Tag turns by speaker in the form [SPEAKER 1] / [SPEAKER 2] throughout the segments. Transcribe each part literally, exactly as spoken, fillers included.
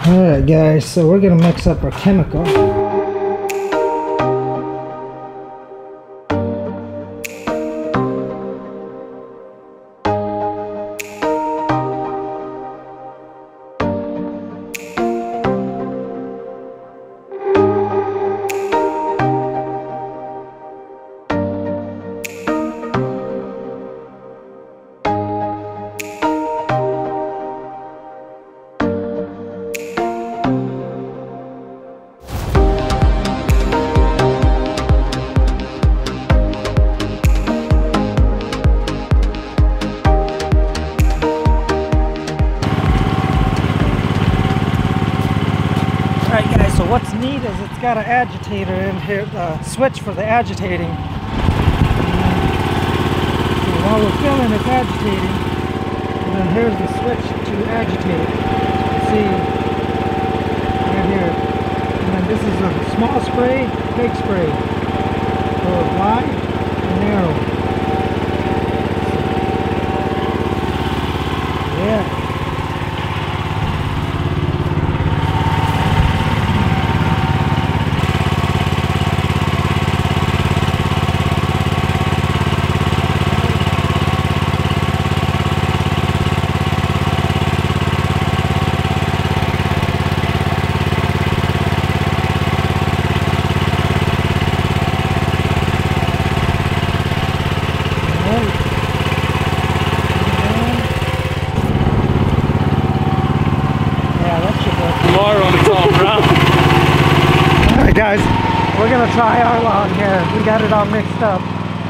[SPEAKER 1] Alright guys, so we're gonna mix up our chemical. Alright guys, so what's neat is it's got an agitator in here, the switch for the agitating. So while we're filling, it's agitating. And then here's the switch to agitate. See, right here. And then this is a small spray, big spray. So wide and narrow. Yeah. Alright guys, we're gonna try our lawn here. We got it all mixed up.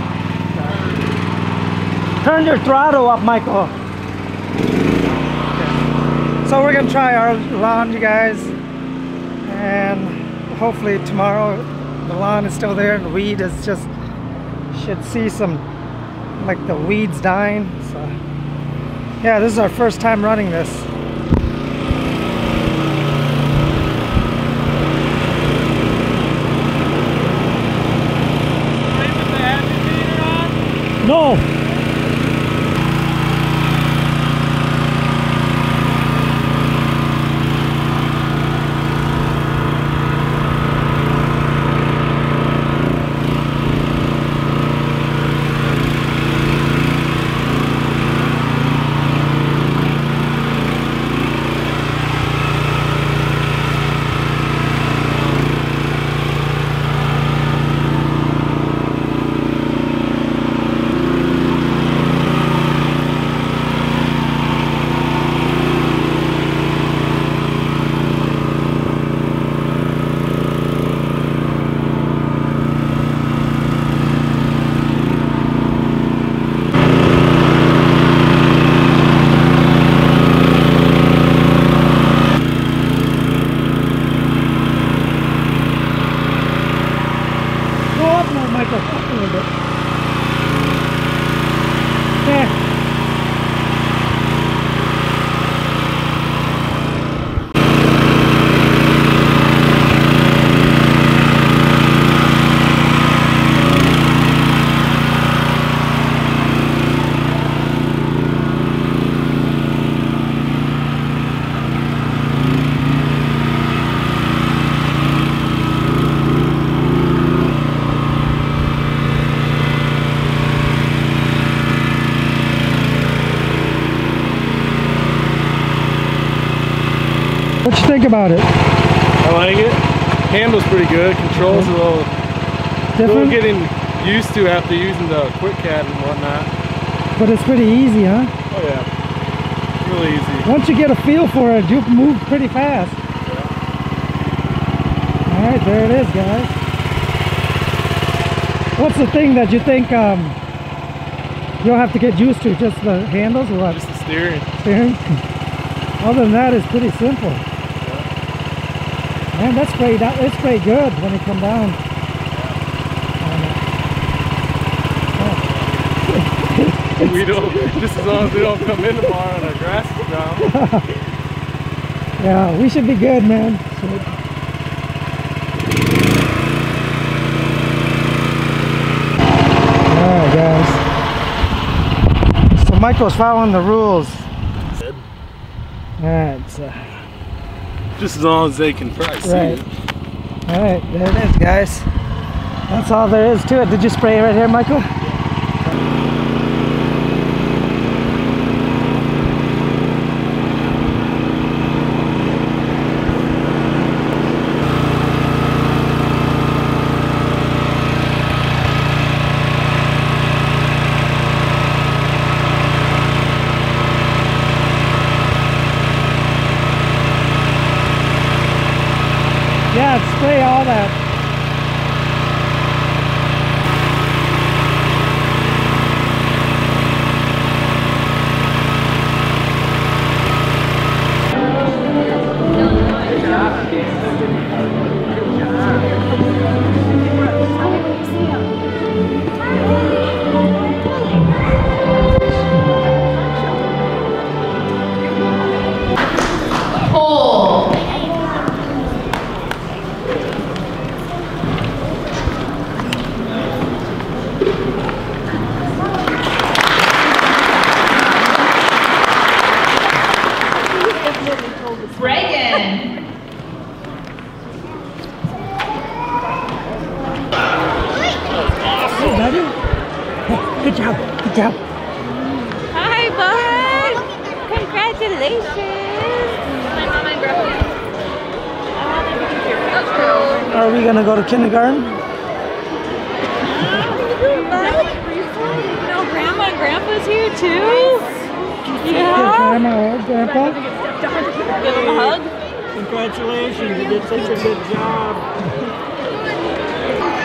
[SPEAKER 1] Turn your throttle up, Michael. Okay. So we're gonna try our lawn, you guys, and hopefully tomorrow the lawn is still there and the weed is just, should see some, like the weeds dying. So yeah, this is our first time running this. No. What you think about it?
[SPEAKER 2] I like it. Handles pretty good. Controls a little different. A little getting used to after using the Quick Cat and whatnot.
[SPEAKER 1] But it's pretty easy, huh?
[SPEAKER 2] Oh yeah, really easy.
[SPEAKER 1] Once you get a feel for it, you move pretty fast.
[SPEAKER 2] Yeah.
[SPEAKER 1] All right, there it is, guys. What's the thing that you think um, you'll have to get used to? Just the handles, or what?
[SPEAKER 2] Just the steering.
[SPEAKER 1] Steering. Other than that, it's pretty simple. Man, that's pretty, that, it's pretty good when it come down. Yeah.
[SPEAKER 2] We don't, just as long as we don't come in tomorrow and our grass is down.
[SPEAKER 1] Yeah, we should be good, man. So, alright, guys. So Michael's following the rules. Alright, so
[SPEAKER 2] Just as long as they can probably see
[SPEAKER 1] Right.
[SPEAKER 2] it.
[SPEAKER 1] All right, there it is, guys. That's all there is to it. Did you spray right here, Michael? Yeah, spray all that.
[SPEAKER 3] Reagan.
[SPEAKER 1] Hey, buddy. Hey, good job. Good job.
[SPEAKER 3] Hi, bud. Congratulations. My mom and grandpa.
[SPEAKER 1] Are we gonna go to kindergarten?
[SPEAKER 3] No, grandma and grandpa's here too.
[SPEAKER 1] Good
[SPEAKER 3] Yeah.
[SPEAKER 1] grandma or grandpa?
[SPEAKER 3] Give them a hug.
[SPEAKER 4] Congratulations, you did such a good job.